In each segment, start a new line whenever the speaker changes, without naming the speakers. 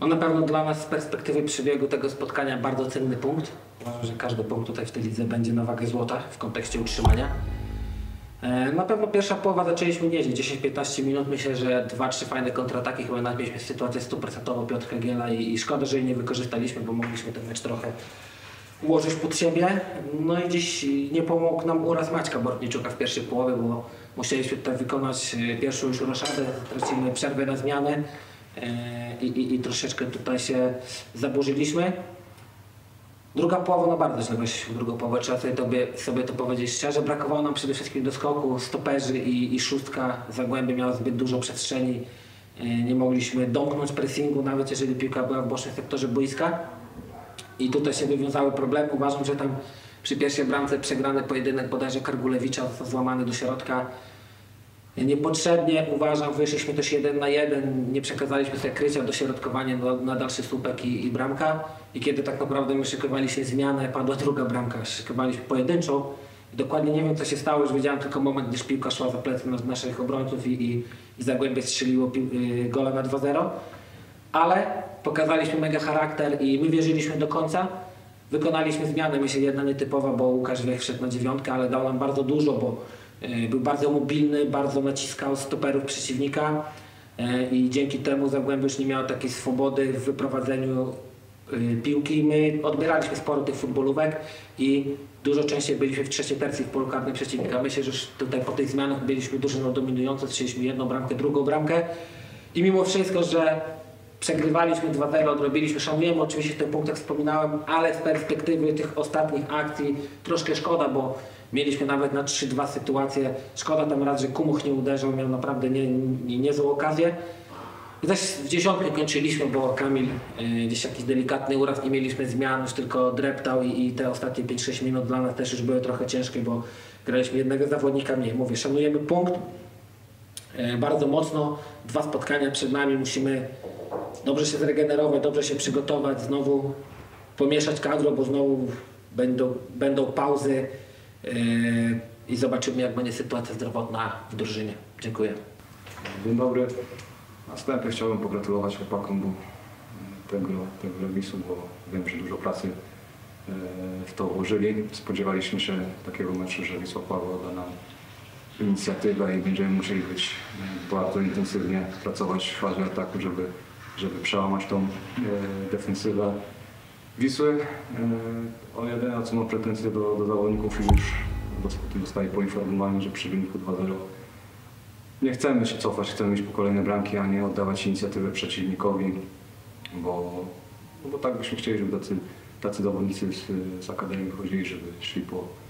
No na pewno dla nas z perspektywy przebiegu tego spotkania bardzo cenny punkt. Uważam, że każdy punkt tutaj w tej lidze będzie na wagę złota w kontekście utrzymania. Na pewno pierwsza połowa zaczęliśmy nieźle, 10-15 minut. Myślę, że 2-3 fajne kontrataki, chyba nawet mieliśmy sytuację 100% Piotr Hegiela i szkoda, że jej nie wykorzystaliśmy, bo mogliśmy ten mecz trochę ułożyć pod siebie. No i dziś nie pomógł nam uraz Maćka Bortniczuka w pierwszej połowie, bo musieliśmy tutaj wykonać pierwszą już roszadę, tracimy przerwę na zmianę i troszeczkę tutaj się zaburzyliśmy. Druga połowa, no bardzo źle weszliśmy w drugą połowę, trzeba sobie to powiedzieć szczerze. Brakowało nam przede wszystkim do skoku, stoperzy i szóstka. Zagłębie miało zbyt dużo przestrzeni. Nie mogliśmy domknąć pressingu, nawet jeżeli piłka była w bocznym sektorze boiska. I tutaj się wywiązały problemy. Uważam, że tam przy pierwszej bramce przegrany pojedynek bodajże Kargulewicza złamany do środka. Niepotrzebnie uważam, wyszliśmy też 1 na 1, nie przekazaliśmy sobie krycia, dośrodkowanie na dalszy słupek i bramka. I kiedy tak naprawdę my szykowaliśmy zmianę, padła druga bramka, szykowaliśmy pojedynczą. I dokładnie nie wiem, co się stało, już wiedziałem tylko moment, gdyż piłka szła za plecy naszych obrońców i Zagłębie strzeliło gola na 2-0. Ale pokazaliśmy mega charakter i my wierzyliśmy do końca. Wykonaliśmy zmianę, myślę jedna nietypowa, bo Łukasz Wiech wszedł na 9, ale dał nam bardzo dużo, bo był bardzo mobilny, bardzo naciskał stoperów przeciwnika i dzięki temu Zagłębie już nie miało takiej swobody w wyprowadzeniu piłki. My odbieraliśmy sporo tych futbolówek i dużo częściej byliśmy w trzeciej tercji w polu karnym przeciwnika. Myślę, że już tutaj po tych zmianach byliśmy drużyną dominującą, strzeliśmy jedną bramkę, drugą bramkę i mimo wszystko, że przegrywaliśmy 2-0, odrobiliśmy, szanujemy oczywiście w tych punktach wspominałem, ale z perspektywy tych ostatnich akcji troszkę szkoda, bo mieliśmy nawet na 3-2 sytuacje. Szkoda tam raz, że Kumuch nie uderzył, miał naprawdę niezłą okazję. I też w 10 kończyliśmy, bo Kamil gdzieś jakiś delikatny uraz, nie mieliśmy zmian, już tylko dreptał i te ostatnie 5-6 minut dla nas też już były trochę ciężkie, bo graliśmy jednego zawodnika mniej. Mówię, szanujemy punkt bardzo mocno. 2 spotkania przed nami, musimy dobrze się zregenerować, dobrze się przygotować, znowu pomieszać kadro, bo znowu będą pauzy i zobaczymy, jak będzie sytuacja zdrowotna w drużynie. Dziękuję.
Dzień dobry. Na wstępie chciałbym pogratulować chłopakom tego remisu, bo wiem, że dużo pracy w to włożyli. Spodziewaliśmy się takiego meczu, że Wisła Pławo da nam inicjatywę i będziemy musieli być bardzo intensywnie pracować w fazie ataku, żeby przełamać tą defensywę Wisły. O jedyne, co mam pretensje do zawodników, już zostali poinformowani, że przy wyniku 2-0 nie chcemy się cofać, chcemy iść po kolejne bramki, a nie oddawać inicjatywy przeciwnikowi, bo tak byśmy chcieli, żeby tacy zawodnicy z Akademii wychodzili, żeby szli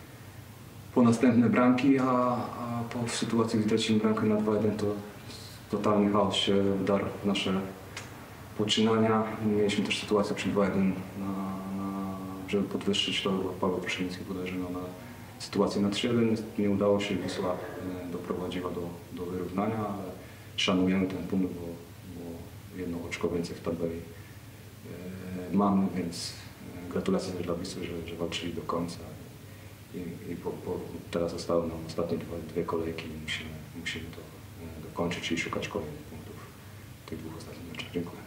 po następne bramki, a w sytuacji, gdy tracimy bramkę na 2-1, to totalny chaos się wdarł w nasze poczynania. Mieliśmy też sytuację przy 2-1, żeby podwyższyć to, bo Paweł Proszyński uderzył na sytuację na 3-1. Nie udało się, Wisła doprowadziła do wyrównania, ale szanujemy ten punkt, bo jedno oczko więcej w tabeli mamy, więc gratulacje też dla Wisły, że walczyli do końca. Teraz zostały nam ostatnie dwie kolejki i musimy to dokończyć i szukać kolejnych punktów w tych 2 ostatnich meczach. Dziękuję.